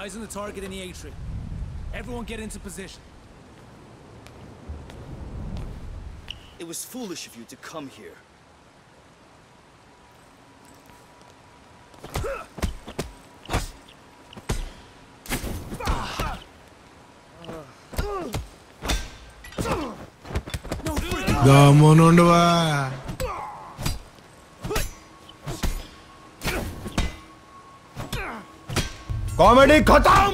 Eyes on the target in the atrium. Everyone get into position. It was foolish of you to come here. Gamonondwa. Comedy khatam.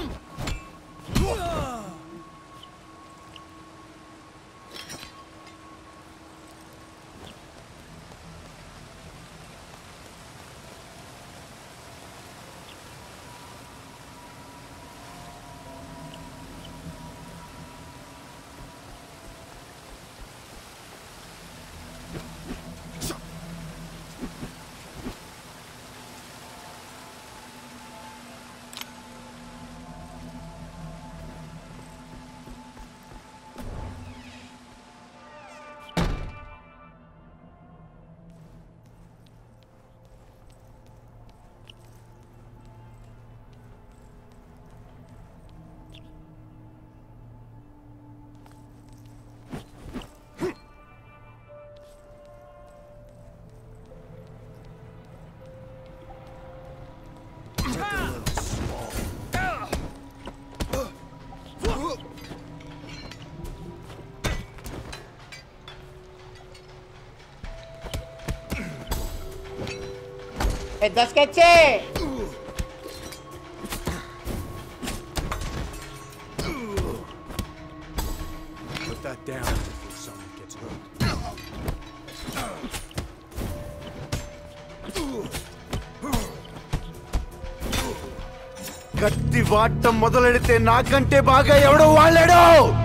Das Sketche! Put that down before someone gets hurt. కత్తి వాడటం మొదలెడితే నాకంటే బాగా ఎవడో వాడాడు.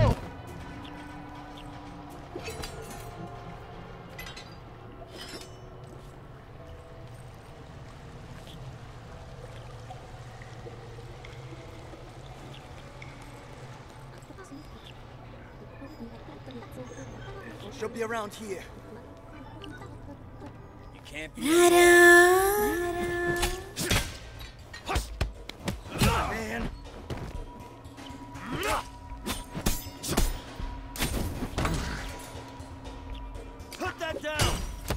She'll be around here. You can't be. Man. Put that down.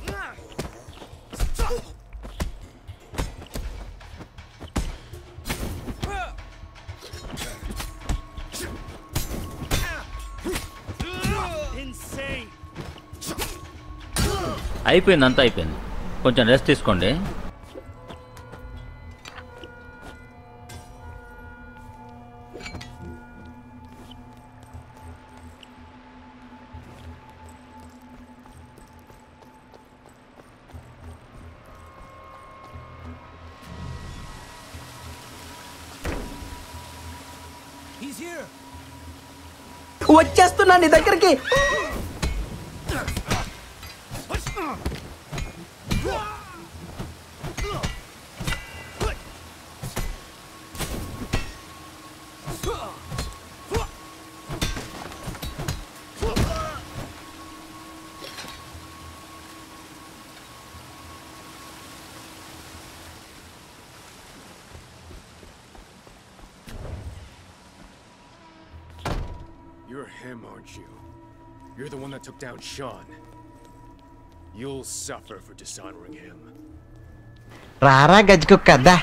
Insane. అయిపోయింది, అంతా అయిపోయింది. కొంచెం రెస్ట్ తీసుకోండి. వచ్చేస్తున్నా నీ దగ్గరికి. You're him, aren't you? You're the one that took down Sean. You'll suffer for dishonoring him. రారా గజ్జుకుక్కదా.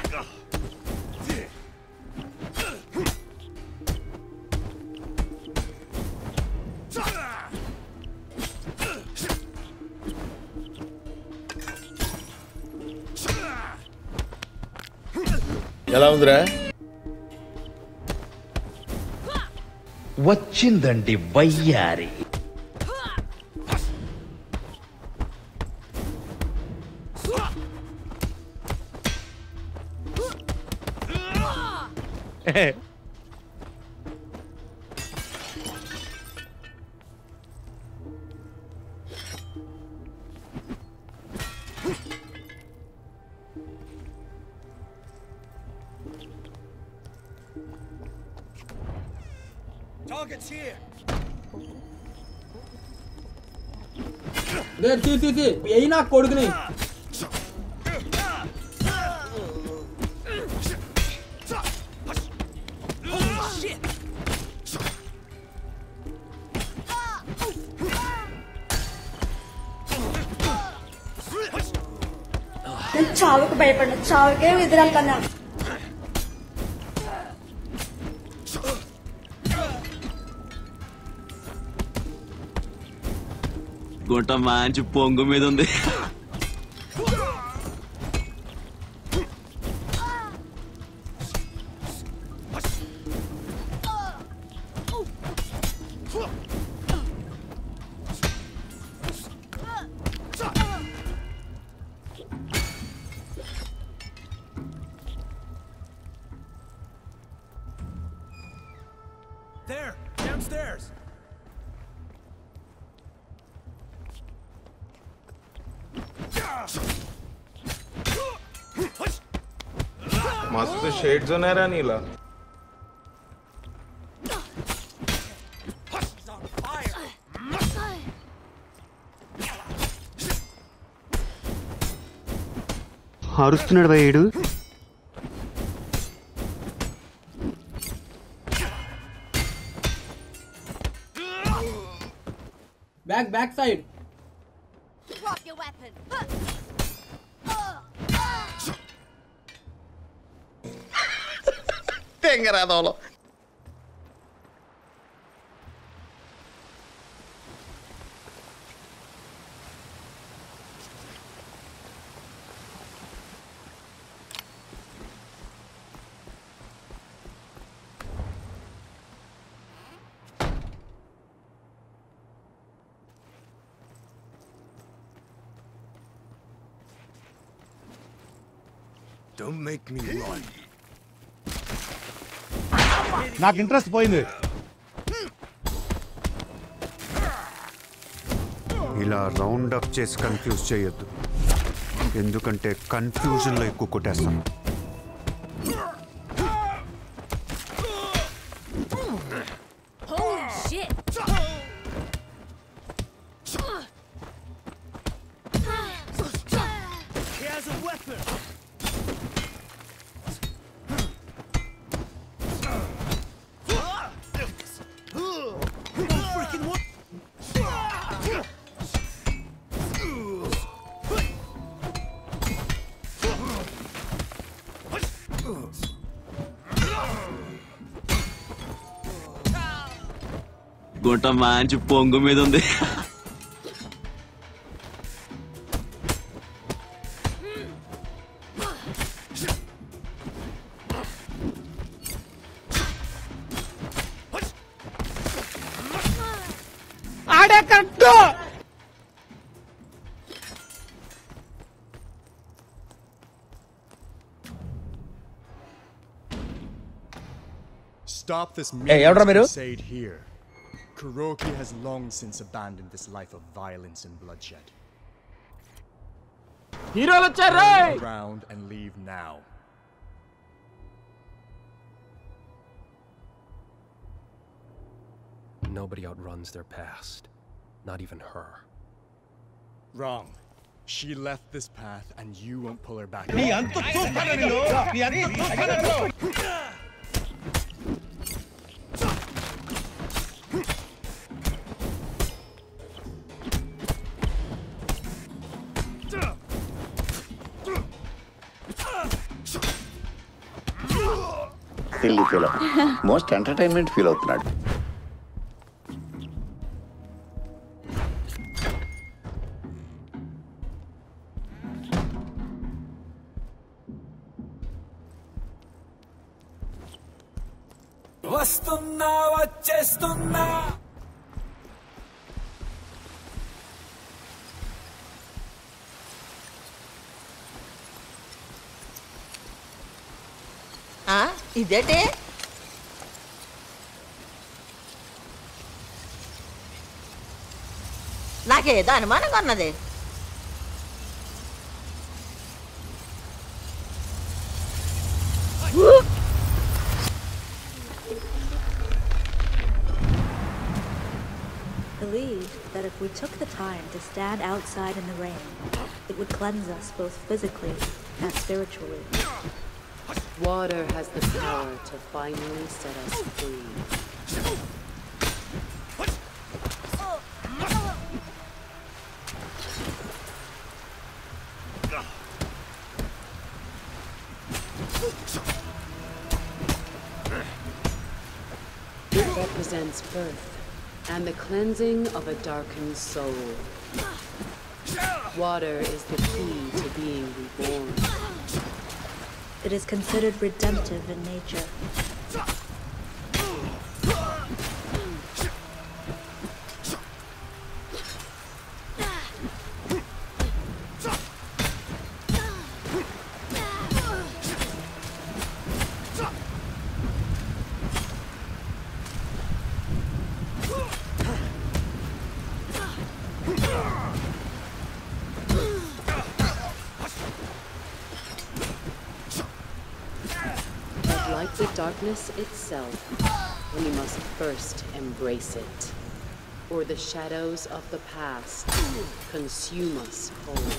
ఎలా ఉందిరా? వచ్చిందండి వయ్యారి. Target's here. యही నా కొడుకుని. నేను చావుకు భయపడిన చావుకే ఎదురెళ్తాను. గుంట మంచి పొంగు మీద ఉంది. There, downstairs. मस्त शेड्स नाही रा नीला. అరుస్తున్నాడు భయ్యుడు. Back side. Drop your weapon. తెంగరాదోలో. Don't make me run. నాకు ఇంట్రెస్ట్ పోయింది. ఇలా రౌండ్ అప్ చేసి కన్ఫ్యూజ్ చేయొద్దు, ఎందుకంటే కన్ఫ్యూజన్లో ఎక్కువ కొట్టేస్తాను. Holy shit. He has a weapon. గుంట మంచి పొంగు మీద ఉంది. ఆడే కరెక్ట్. Stop this ఎవడ్రా మీరు? crusade here. Kuroki has long since abandoned this life of violence and bloodshed. హీరోలు వచ్చారు. Turn around and leave now. Nobody outruns their past. Not even her. Wrong. She left this path and you won't pull her back. Silly feel most entertainment feel అవుతున్నాడు. వస్తున్నా వచ్చేస్తున్నా. ఇదేంటి? నాకేదో అనుమానంగా ఉన్నది. Believed that if we took the time to stand outside in the rain, it would cleanse us both physically and spiritually. Water has the power to finally set us free. represents birth and the cleansing of a darkened soul. Water is the key to being reborn. It is considered redemptive in nature. Like the darkness itself, we must first embrace it, or the shadows of the past consume us whole.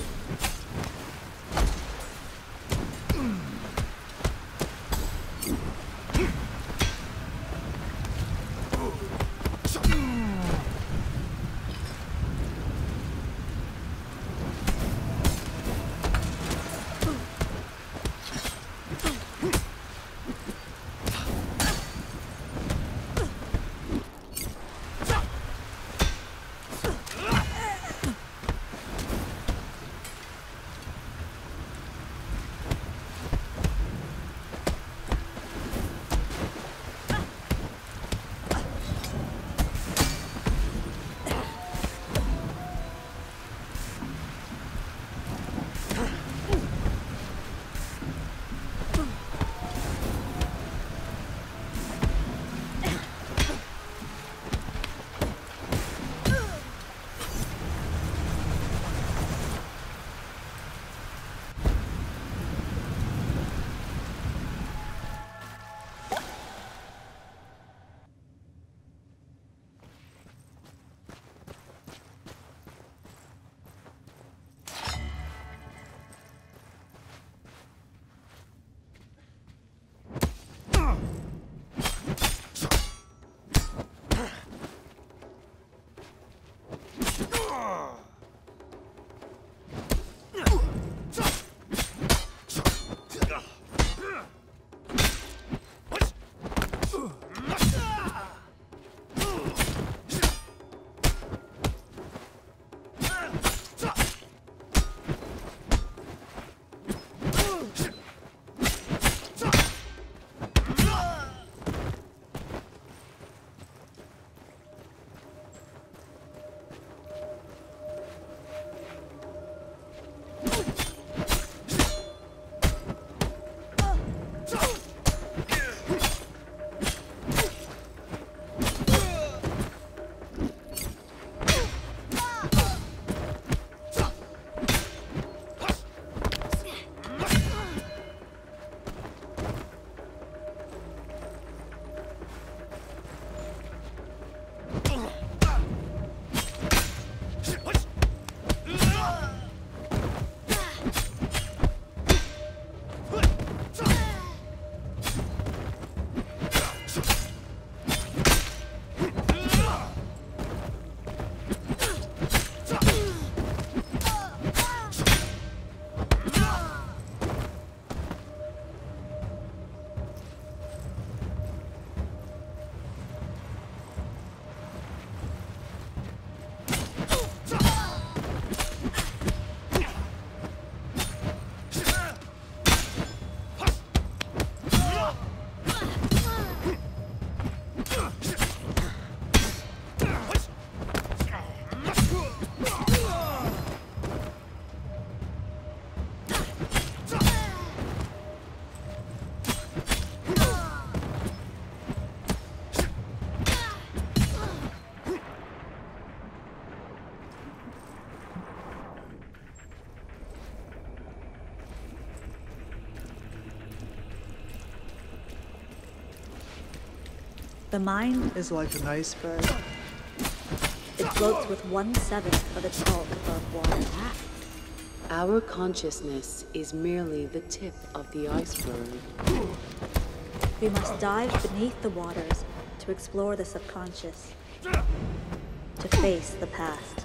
The mind is like an iceberg. It floats with 1/7 of its bulk above water. Our consciousness is merely the tip of the iceberg. We must dive beneath the waters to explore the subconscious, to face the past.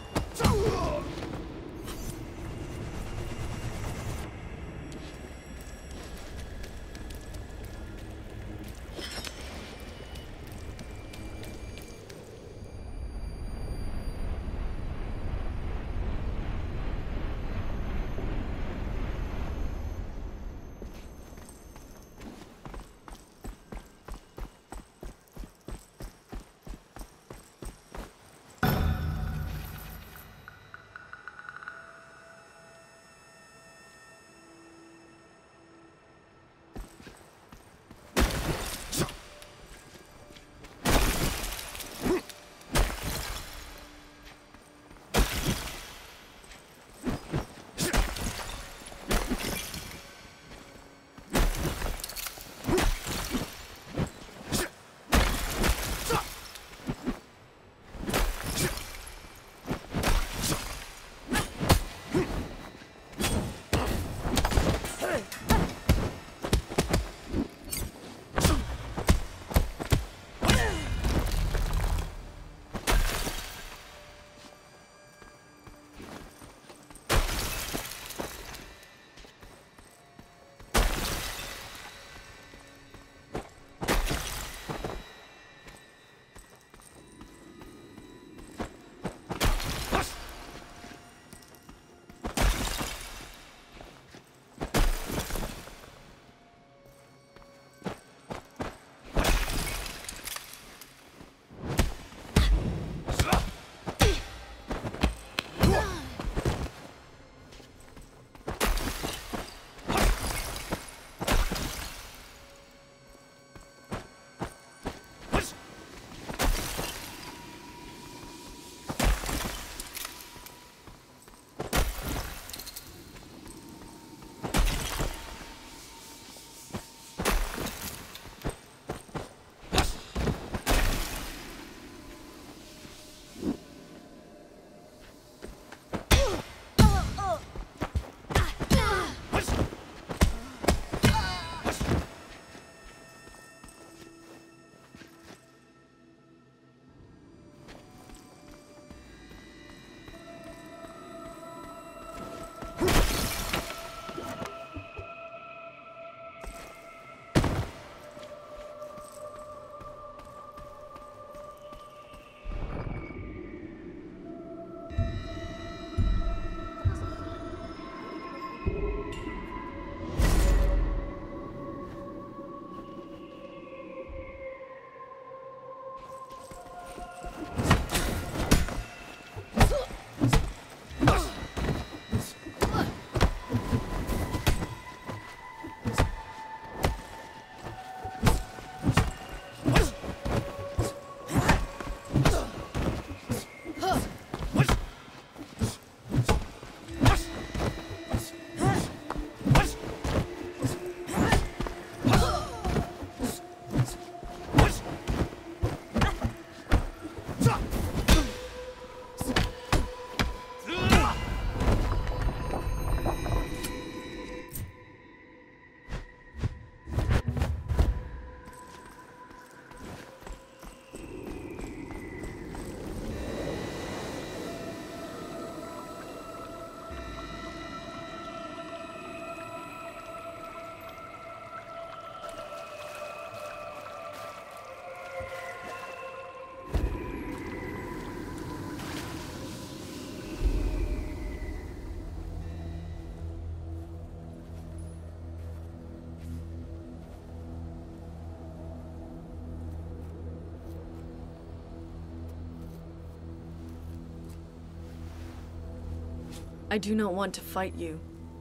I do not want to fight you.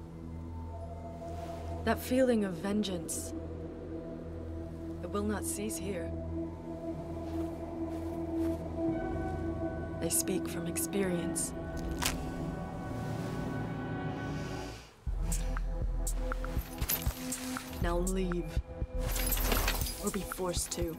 That feeling of vengeance, it will not cease here. I speak from experience. Now leave, or be forced to.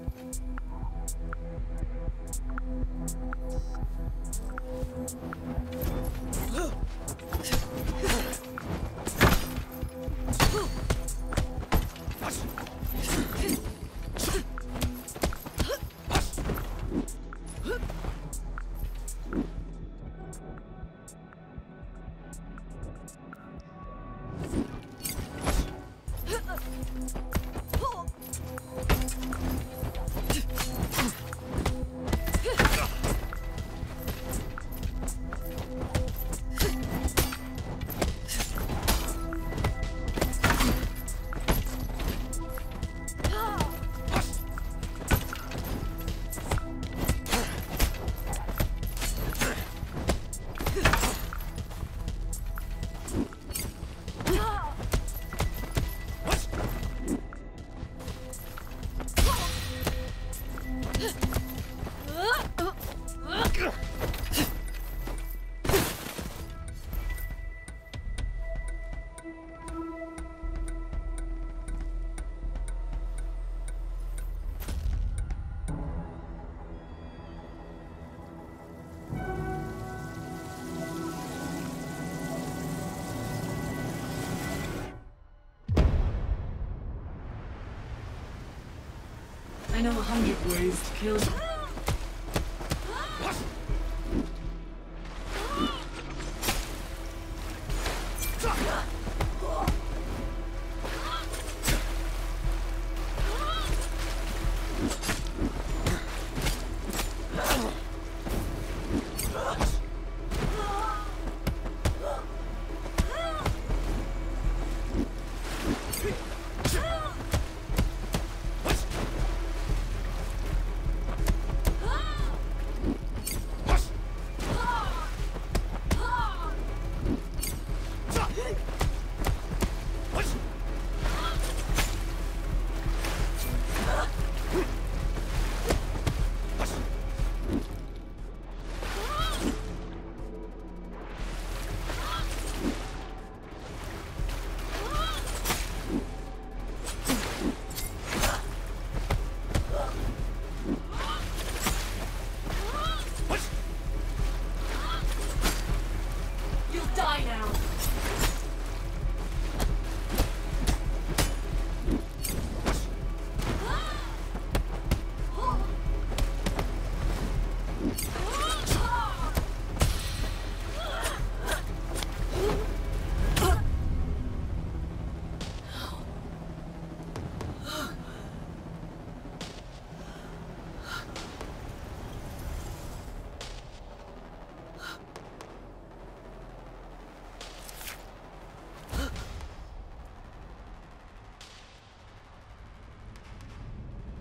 I know 100 ways to kill you.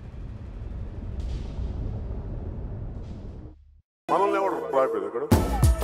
మనల్ని ఎవరు ప్రాయపేది ఇక్కడ